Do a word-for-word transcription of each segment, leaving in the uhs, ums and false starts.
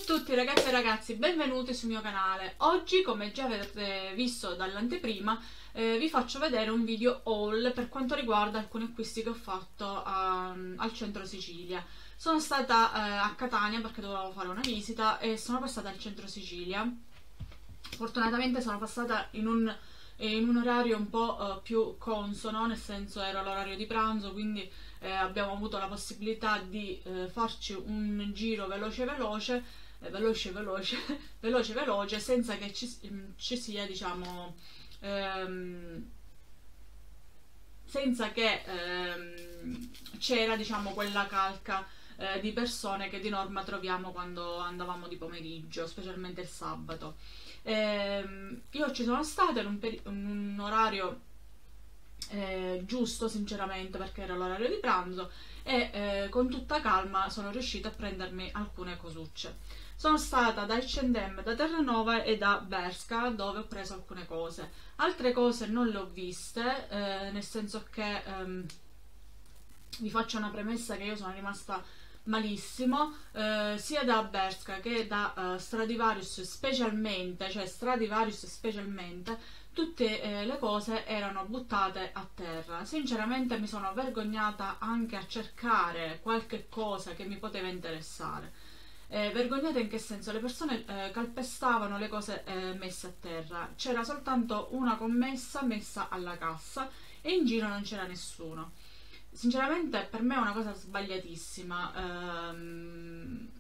tutti ragazzi e ragazzi, benvenuti sul mio canale. Oggi, come già avete visto dall'anteprima, eh, vi faccio vedere un video haul per quanto riguarda alcuni acquisti che ho fatto a, al centro Sicilia. Sono stata eh, a Catania perché dovevo fare una visita e sono passata al centro Sicilia. Fortunatamente sono passata in un, in un orario un po' eh, più consono, nel senso era l'orario di pranzo, quindi eh, abbiamo avuto la possibilità di eh, farci un giro veloce veloce eh, veloce veloce veloce veloce senza che ci, ci sia, diciamo, ehm, senza che ehm, c'era, diciamo, quella calca eh, di persone che di norma troviamo quando andavamo di pomeriggio, specialmente il sabato. Ehm, io ci sono stata in un, in un orario Eh, giusto, sinceramente, perché era l'orario di pranzo e eh, con tutta calma sono riuscita a prendermi alcune cosucce. Sono stata da acca e emme, da Terranova e da Bershka, dove ho preso alcune cose. Altre cose non le ho viste, eh, nel senso che ehm, vi faccio una premessa che io sono rimasta malissimo, eh, sia da Bershka che da uh, Stradivarius specialmente, cioè Stradivarius specialmente, tutte eh, le cose erano buttate a terra. Sinceramente mi sono vergognata anche a cercare qualche cosa che mi poteva interessare. Eh, vergognata in che senso? Le persone eh, calpestavano le cose eh, messe a terra. C'era soltanto una commessa messa alla cassa e in giro non c'era nessuno. Sinceramente per me è una cosa sbagliatissima. Um,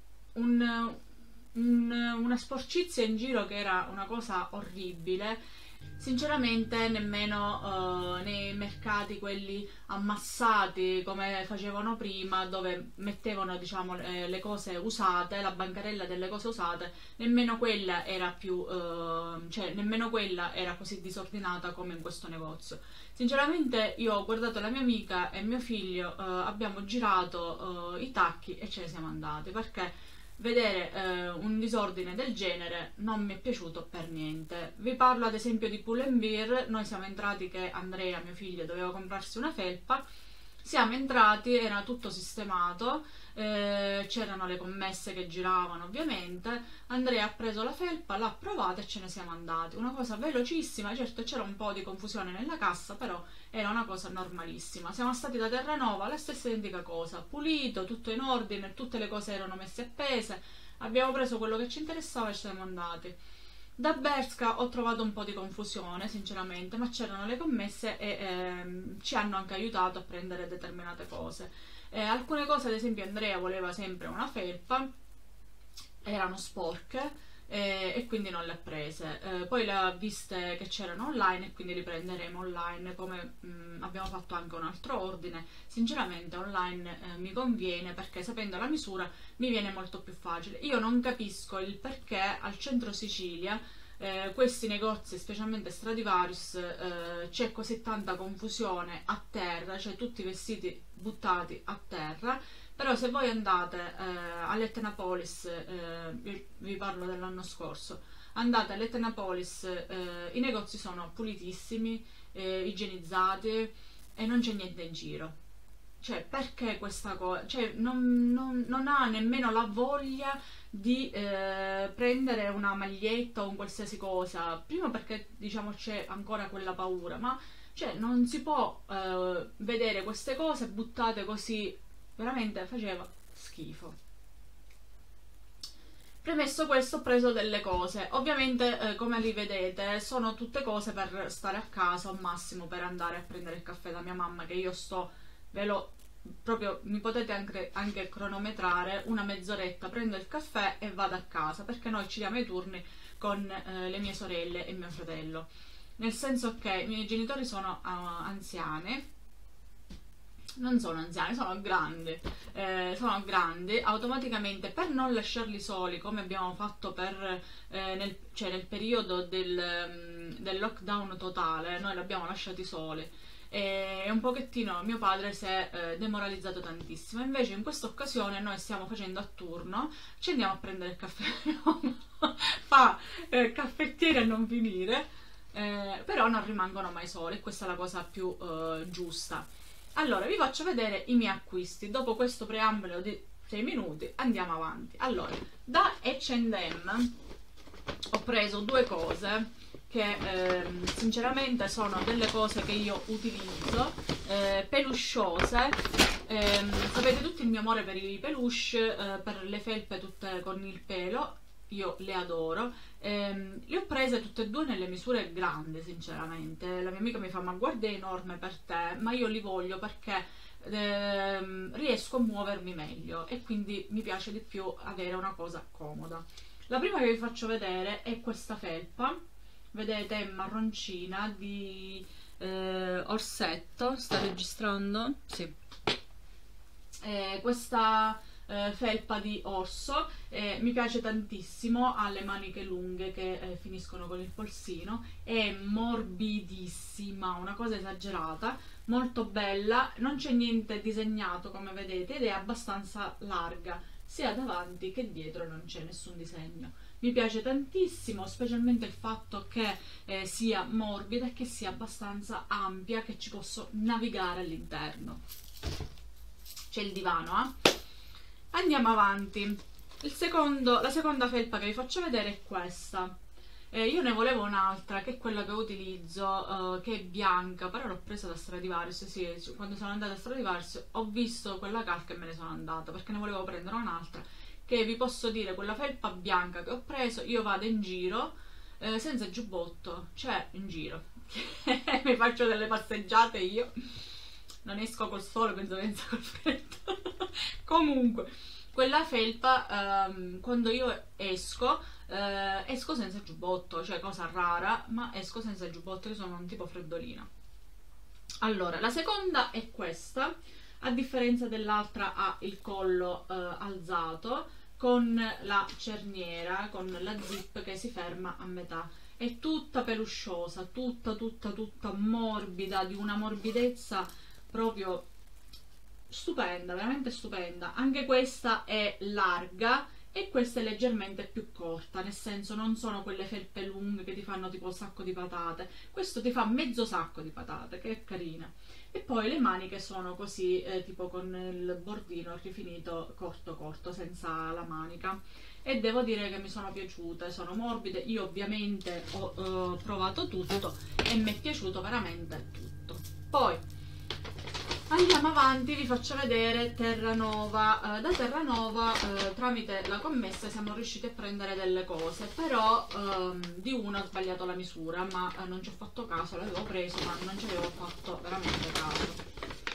un, un, una sporcizia in giro che era una cosa orribile. Sinceramente nemmeno uh, nei mercati quelli ammassati come facevano prima, dove mettevano, diciamo, le, le cose usate, la bancarella delle cose usate, nemmeno quella era più uh, cioè nemmeno quella era così disordinata come in questo negozio. Sinceramente io ho guardato la mia amica e mio figlio, uh, abbiamo girato uh, i tacchi e ce ne siamo andati, perché vedere eh, un disordine del genere non mi è piaciuto per niente. Vi parlo ad esempio di Pull&Bear. Noi siamo entrati che Andrea, mio figlio, doveva comprarsi una felpa. Siamo entrati, era tutto sistemato, eh, c'erano le commesse che giravano ovviamente. Andrea ha preso la felpa, l'ha provata e ce ne siamo andati. Una cosa velocissima, certo c'era un po' di confusione nella cassa, però era una cosa normalissima. Siamo stati da Terranova, la stessa identica cosa, pulito, tutto in ordine, tutte le cose erano messe appese, abbiamo preso quello che ci interessava e ce ne siamo andati. Da Bershka ho trovato un po' di confusione, sinceramente, ma c'erano le commesse e ehm, ci hanno anche aiutato a prendere determinate cose. Eh, alcune cose, ad esempio, Andrea voleva sempre una felpa, erano sporche eh, e quindi non le ha prese. Eh, poi le ha viste che c'erano online e quindi li prenderemo online, come mh, abbiamo fatto anche un altro ordine. Sinceramente online eh, mi conviene, perché sapendo la misura mi viene molto più facile. Io non capisco il perché al centro Sicilia eh, questi negozi, specialmente Stradivarius, eh, c'è così tanta confusione a terra, cioè tutti i vestiti buttati a terra. Però se voi andate eh, all'Etnapolis, eh, vi parlo dell'anno scorso, andate all'Etnapolis, eh, i negozi sono pulitissimi, eh, igienizzati e non c'è niente in giro. Cioè, perché questa cosa? Cioè, non, non, non ha nemmeno la voglia di eh, prendere una maglietta o un qualsiasi cosa. Prima perché, diciamo, c'è ancora quella paura, ma cioè, non si può eh, vedere queste cose buttate così. Veramente faceva schifo. Premesso questo, ho preso delle cose. Ovviamente, eh, come li vedete, sono tutte cose per stare a casa, al massimo per andare a prendere il caffè da mia mamma, che io sto, ve lo proprio, mi potete anche, anche cronometrare, una mezz'oretta, prendo il caffè e vado a casa, perché noi ci diamo i turni con eh, le mie sorelle e mio fratello. Nel senso che i miei genitori sono uh, anziani. Non sono anziani, sono grandi, eh, sono grandi, automaticamente per non lasciarli soli, come abbiamo fatto per, eh, nel, cioè nel periodo del, del lockdown totale, noi li abbiamo lasciati soli e un pochettino mio padre si è eh, demoralizzato tantissimo. Invece in questa occasione noi stiamo facendo a turno, ci andiamo a prendere il caffè, fa eh, caffettiere a non finire, eh, però non rimangono mai soli, questa è la cosa più eh, giusta. Allora, vi faccio vedere i miei acquisti. Dopo questo preambolo di sei minuti, andiamo avanti. Allora, da acca and emme ho preso due cose che ehm, sinceramente sono delle cose che io utilizzo, eh, pelusciose. ehm, sapete tutti il mio amore per i peluche, eh, per le felpe tutte con il pelo, io le adoro. ehm, le ho prese tutte e due nelle misure grandi, sinceramente. La mia amica mi fa: ma guarda, è enorme per te, ma io li voglio perché ehm, riesco a muovermi meglio e quindi mi piace di più avere una cosa comoda. La prima che vi faccio vedere è questa felpa, vedete, è marroncina, di eh, Orsetto. Sta registrando? Sì. Eh, questa eh, felpa di orso eh, mi piace tantissimo, ha le maniche lunghe che eh, finiscono con il polsino, è morbidissima, una cosa esagerata, molto bella, non c'è niente disegnato come vedete ed è abbastanza larga, sia davanti che dietro non c'è nessun disegno. Mi piace tantissimo, specialmente il fatto che eh, sia morbida e che sia abbastanza ampia, che ci posso navigare all'interno. C'è il divano, eh? Andiamo avanti. Il secondo, la seconda felpa che vi faccio vedere è questa. Eh, io ne volevo un'altra, che è quella che utilizzo, eh, che è bianca, però l'ho presa da Stradivarius. Sì, quando sono andata a Stradivarius ho visto quella calca e me ne sono andata, perché ne volevo prendere un'altra, che vi posso dire, quella felpa bianca che ho preso, io vado in giro eh, senza giubbotto, cioè in giro. Mi faccio delle passeggiate io. Non esco col sole, penso che col freddo. Comunque, quella felpa, ehm, quando io esco, eh, esco senza giubbotto, cioè cosa rara, ma esco senza giubbotto, io sono un tipo freddolina. Allora, la seconda è questa, a differenza dell'altra ha il collo eh, alzato, con la cerniera, con la zip che si ferma a metà. È tutta pelusciosa, tutta, tutta, tutta morbida, di una morbidezza proprio stupenda, veramente stupenda. Anche questa è larga e questa è leggermente più corta, nel senso non sono quelle felpe lunghe che ti fanno tipo un sacco di patate, questo ti fa mezzo sacco di patate, che è carina. E poi le maniche sono così, eh, tipo con il bordino rifinito corto corto, senza la manica, e devo dire che mi sono piaciute, sono morbide. Io ovviamente ho eh, provato tutto e mi è piaciuto veramente tutto. Poi andiamo avanti, vi faccio vedere Terranova. Eh, da Terranova eh, tramite la commessa siamo riusciti a prendere delle cose, però ehm, di una ho sbagliato la misura, ma eh, non ci ho fatto caso, l'avevo preso ma non ci avevo fatto veramente caso.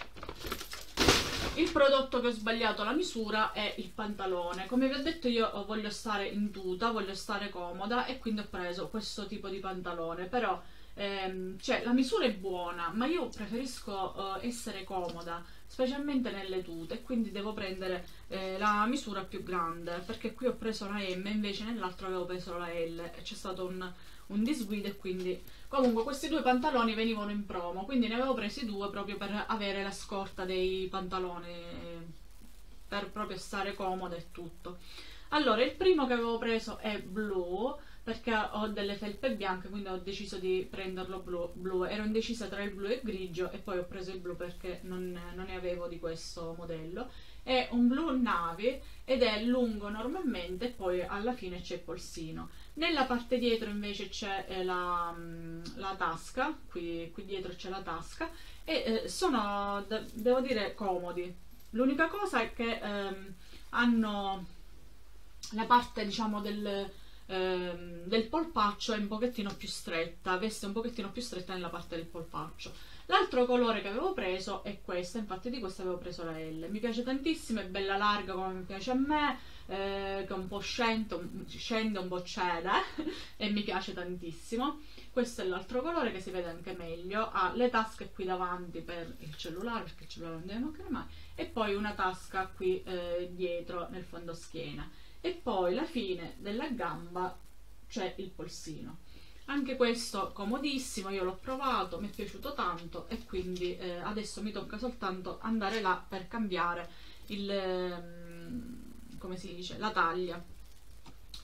Il prodotto che ho sbagliato la misura è il pantalone. Come vi ho detto, io voglio stare in tuta, voglio stare comoda e quindi ho preso questo tipo di pantalone, però ehm, cioè, la misura è buona, ma io preferisco eh, essere comoda, specialmente nelle tute, e quindi devo prendere eh, la misura più grande, perché qui ho preso la M, invece nell'altro avevo preso la L e c'è stato un, un disguido, e quindi comunque questi due pantaloni venivano in promo, quindi ne avevo presi due proprio per avere la scorta dei pantaloni, per proprio stare comoda e tutto. Allora, il primo che avevo preso è blu, perché ho delle felpe bianche, quindi ho deciso di prenderlo blu, blu. Ero indecisa tra il blu e il grigio e poi ho preso il blu perché non, non ne avevo di questo modello. È un blu navy ed è lungo normalmente e poi alla fine c'è il polsino. Nella parte dietro invece c'è eh, la, la tasca, qui, qui dietro c'è la tasca, e eh, sono, de devo dire, comodi. L'unica cosa è che ehm, hanno la parte, diciamo, del, ehm, del polpaccio è un pochettino più stretta, veste un pochettino più stretta nella parte del polpaccio. L'altro colore che avevo preso è questa, infatti di questa avevo preso la L. Mi piace tantissimo, è bella larga come mi piace a me, eh, che un po' scende, scende un po' cede e mi piace tantissimo. Questo è l'altro colore che si vede anche meglio, ha le tasche qui davanti per il cellulare, perché il cellulare non deve mancare mai, e poi una tasca qui eh, dietro nel fondoschiena. E poi la fine della gamba c'è il polsino. Anche questo comodissimo, io l'ho provato, mi è piaciuto tanto e quindi eh, adesso mi tocca soltanto andare là per cambiare il, ehm, come si dice, la taglia.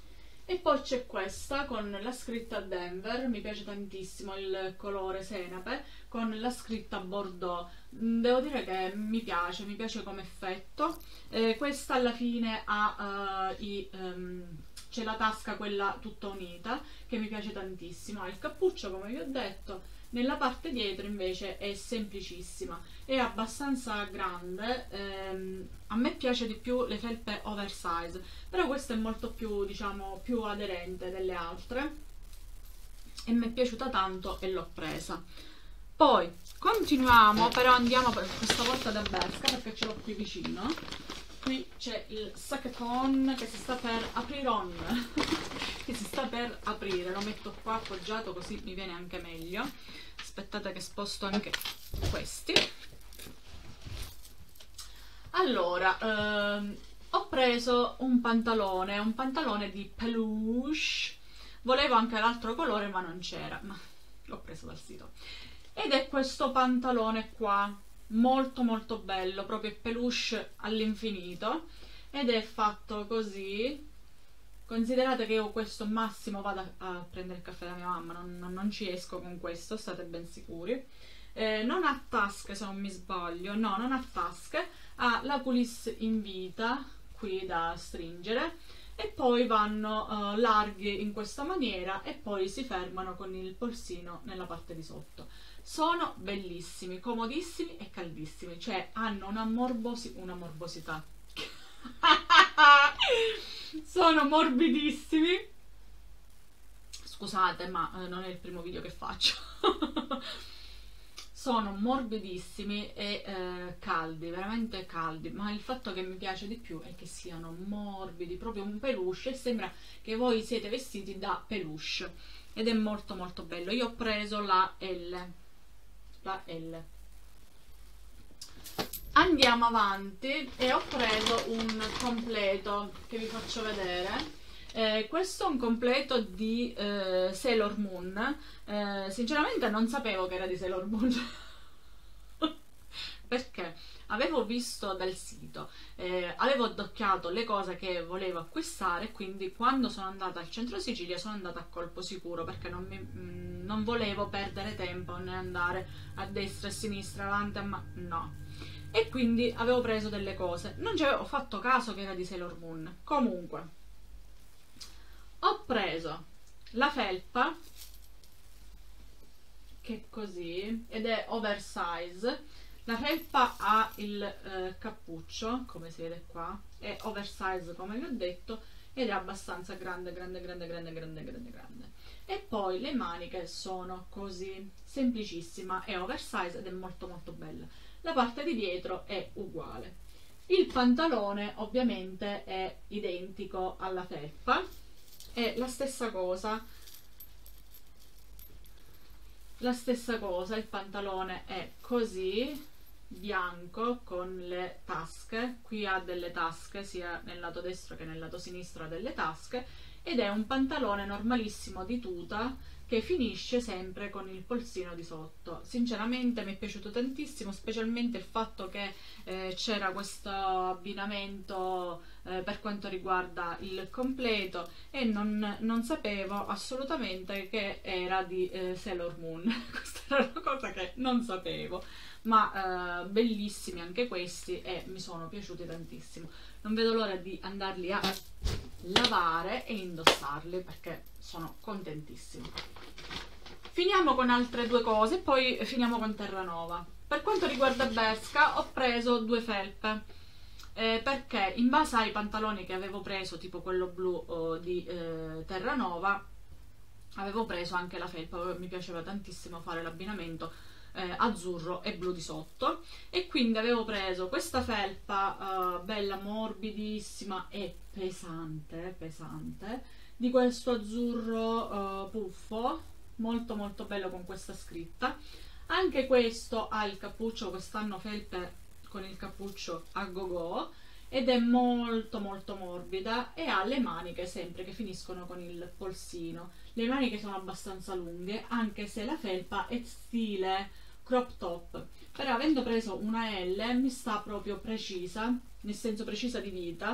E poi c'è questa con la scritta Denver, mi piace tantissimo il colore senape, con la scritta Bordeaux. Devo dire che mi piace, mi piace come effetto. Eh, questa alla fine ha uh, i... Um, c'è la tasca quella tutta unita, che mi piace tantissimo. Ha il cappuccio, come vi ho detto. Nella parte dietro invece è semplicissima, è abbastanza grande, ehm, a me piace di più le felpe oversize, però questa è molto più, diciamo, più aderente delle altre e mi è piaciuta tanto e l'ho presa. Poi continuiamo, però andiamo per questa volta da Bershka perché ce l'ho qui vicino. Qui c'è il saccheton che si sta per apriron che si sta per aprire, lo metto qua appoggiato così mi viene anche meglio. Aspettate che sposto anche questi. Allora, ehm, ho preso un pantalone, un pantalone di peluche, volevo anche l'altro colore ma non c'era, ma l'ho preso dal sito. Ed è questo pantalone qua, molto molto bello, proprio peluche all'infinito, ed è fatto così. Considerate che io questo massimo vado a, a prendere il caffè da mia mamma, non, non, non ci esco con questo, state ben sicuri. Eh, non ha tasche se non mi sbaglio, no, non ha tasche, ha la culisse in vita qui da stringere e poi vanno uh, larghi in questa maniera e poi si fermano con il polsino nella parte di sotto. Sono bellissimi, comodissimi e caldissimi, cioè hanno una, morbosi una morbosità. Sono morbidissimi. Scusate, ma eh, non è il primo video che faccio. Sono morbidissimi e eh, caldi, veramente caldi, ma il fatto che mi piace di più è che siano morbidi, proprio un peluche, e sembra che voi siete vestiti da peluche ed è molto molto bello. Io ho preso la L, la L. Andiamo avanti e ho preso un completo che vi faccio vedere. Eh, questo è un completo di eh, Sailor Moon. Eh, sinceramente non sapevo che era di Sailor Moon perché avevo visto dal sito, eh, avevo addocchiato le cose che volevo acquistare, quindi quando sono andata al centro Sicilia sono andata a colpo sicuro perché non, mi, mh, non volevo perdere tempo né andare a destra e a sinistra, avanti, ma no. E quindi avevo preso delle cose, non ci avevo fatto caso che era di Sailor Moon. Comunque ho preso la felpa che è così ed è oversize. La felpa ha il eh, cappuccio, come si vede qua, è oversize come vi ho detto ed è abbastanza grande, grande, grande, grande, grande, grande, grande. E poi le maniche sono così, semplicissima, è oversize ed è molto molto bella. La parte di dietro è uguale. Il pantalone ovviamente è identico alla felpa, è la stessa cosa, la stessa cosa, il pantalone è così, bianco con le tasche, qui ha delle tasche sia nel lato destro che nel lato sinistro ha delle tasche ed è un pantalone normalissimo di tuta che finisce sempre con il polsino di sotto. Sinceramente mi è piaciuto tantissimo, specialmente il fatto che eh, c'era questo abbinamento eh, per quanto riguarda il completo e non, non sapevo assolutamente che era di eh, Sailor Moon. Questa era una cosa che non sapevo, ma eh, bellissimi anche questi e mi sono piaciuti tantissimo. Non vedo l'ora di andarli a lavare e indossarli perché sono contentissima. Finiamo con altre due cose, poi finiamo con Terranova. Per quanto riguarda Bershka ho preso due felpe eh, perché in base ai pantaloni che avevo preso, tipo quello blu oh, di eh, Terranova, avevo preso anche la felpa. Mi piaceva tantissimo fare l'abbinamento eh, azzurro e blu di sotto e quindi avevo preso questa felpa eh, bella morbidissima e pesante, pesante, di questo azzurro eh, puffo, molto molto bello con questa scritta. Anche questo ha il cappuccio, quest'anno felpe con il cappuccio a go-go ed è molto molto morbida e ha le maniche sempre che finiscono con il polsino. Le maniche sono abbastanza lunghe anche se la felpa è stile crop top, però avendo preso una L mi sta proprio precisa, nel senso precisa di vita,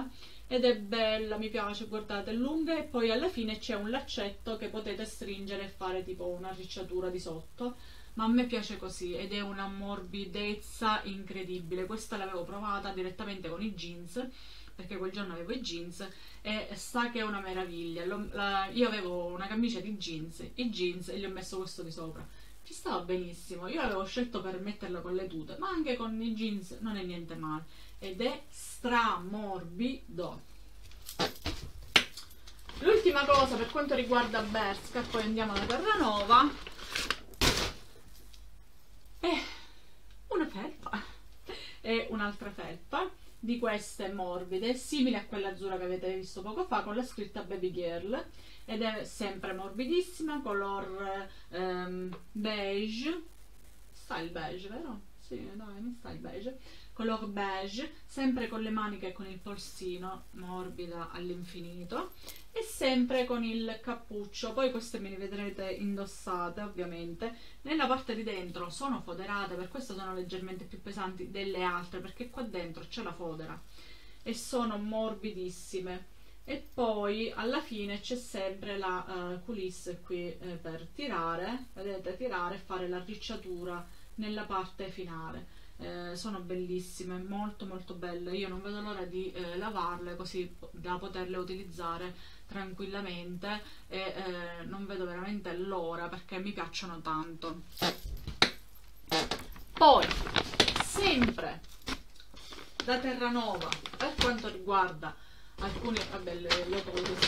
ed è bella, mi piace, guardate, è lunga e poi alla fine c'è un laccetto che potete stringere e fare tipo una ricciatura di sotto, ma a me piace così ed è una morbidezza incredibile. Questa l'avevo provata direttamente con i jeans, perché quel giorno avevo i jeans e sa che è una meraviglia. Lo, la, io avevo una camicia di jeans, i jeans e gli ho messo questo di sopra, ci stava benissimo. Io l'avevo scelto per metterla con le tute, ma anche con i jeans non è niente male ed è stramorbido. L'ultima cosa per quanto riguarda Bershka, poi andiamo alla Terranova, è una felpa, è un'altra felpa di queste morbide, simile a quella azzurra che avete visto poco fa, con la scritta Baby Girl, ed è sempre morbidissima, color ehm, beige, style beige, vero? Sì, dai, mi sta il beige, color beige, sempre con le maniche e con il polsino, morbida all'infinito, e sempre con il cappuccio. Poi queste me le vedrete indossate ovviamente. Nella parte di dentro sono foderate, per questo sono leggermente più pesanti delle altre, perché qua dentro c'è la fodera e sono morbidissime. E poi alla fine c'è sempre la uh, coulisse qui eh, per tirare, vedete, tirare e fare la ricciatura nella parte finale. Eh, sono bellissime, molto molto belle. Io non vedo l'ora di eh, lavarle così da poterle utilizzare tranquillamente e eh, non vedo veramente l'ora perché mi piacciono tanto. Poi sempre da Terranova, per quanto riguarda alcuni, vabbè, le, le ho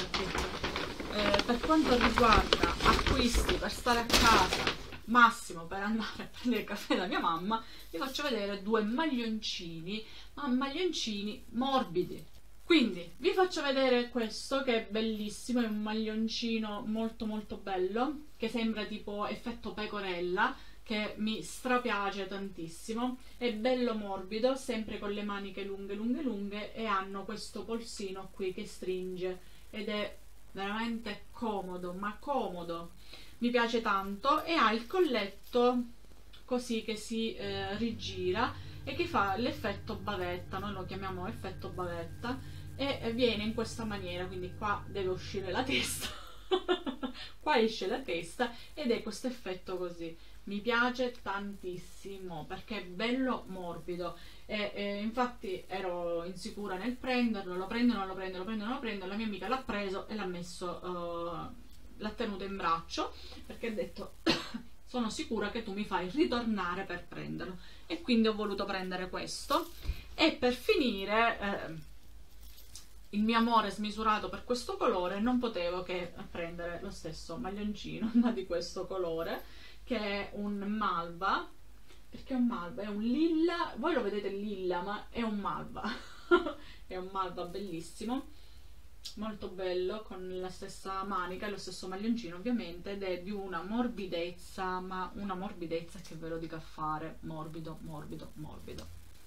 eh, per quanto riguarda acquisti per stare a casa, massimo per andare a prendere il caffè da mia mamma, vi faccio vedere due maglioncini, ma maglioncini morbidi. Quindi vi faccio vedere questo che è bellissimo, è un maglioncino molto molto bello, che sembra tipo effetto pecorella, che mi strapiace tantissimo, è bello morbido, sempre con le maniche lunghe lunghe lunghe e hanno questo polsino qui che stringe ed è veramente comodo, ma comodo, mi piace tanto, e ha il colletto così che si eh, rigira e che fa l'effetto bavetta, noi lo chiamiamo effetto bavetta, e viene in questa maniera, quindi qua deve uscire la testa qua esce la testa ed è questo effetto così. Mi piace tantissimo perché è bello morbido e, e infatti ero insicura nel prenderlo, lo prendo, non lo prendo, lo prendo, non lo prendo, la mia amica l'ha preso e l'ha messo, uh, l'ha tenuto in braccio perché ha detto sono sicura che tu mi fai ritornare per prenderlo, e quindi ho voluto prendere questo. E per finire eh, il mio amore smisurato per questo colore, non potevo che prendere lo stesso maglioncino ma di questo colore, che è un malva, perché è un malva, è un lilla, voi lo vedete lilla ma è un malva è un malva bellissimo, molto bello, con la stessa manica e lo stesso maglioncino ovviamente, ed è di una morbidezza, ma una morbidezza che ve lo dico a fare, morbido morbido morbido.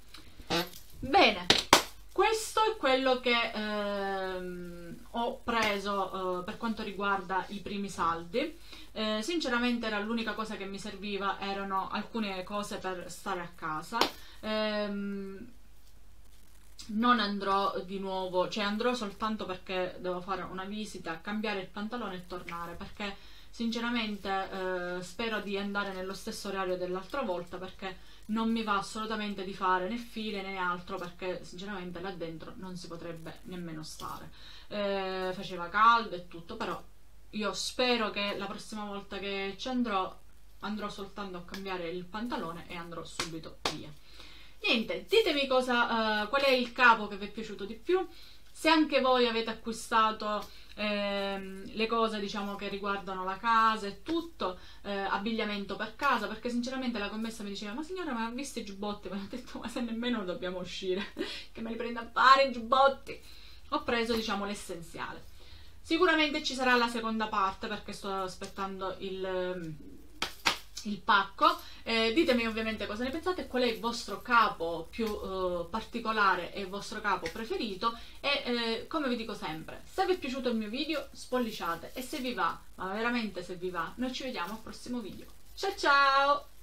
Bene, questo è quello che ehm, ho preso eh, per quanto riguarda i primi saldi. Eh, sinceramente era l'unica cosa che mi serviva, erano alcune cose per stare a casa. Ehm, non andrò di nuovo, cioè andrò soltanto perché devo fare una visita, cambiare il pantalone e tornare, perché sinceramente eh, spero di andare nello stesso orario dell'altra volta, perché non mi va assolutamente di fare né file né altro, perché sinceramente là dentro non si potrebbe nemmeno stare. Eh, faceva caldo e tutto, però io spero che la prossima volta che ci andrò andrò soltanto a cambiare il pantalone e andrò subito via. Niente, ditemi cosa, uh, qual è il capo che vi è piaciuto di più, se anche voi avete acquistato ehm, le cose diciamo che riguardano la casa e tutto, eh, abbigliamento per casa, perché sinceramente la commessa mi diceva ma signora, ma ha visto i giubbotti? Ma ho detto ma se nemmeno dobbiamo uscire che me li prendo a fare i giubbotti. Ho preso diciamo l'essenziale. Sicuramente ci sarà la seconda parte perché sto aspettando il, il pacco. Eh, ditemi ovviamente cosa ne pensate, qual è il vostro capo più eh, particolare e il vostro capo preferito, e eh, come vi dico sempre, se vi è piaciuto il mio video spolliciate, e se vi va, ma veramente se vi va, noi ci vediamo al prossimo video. Ciao ciao!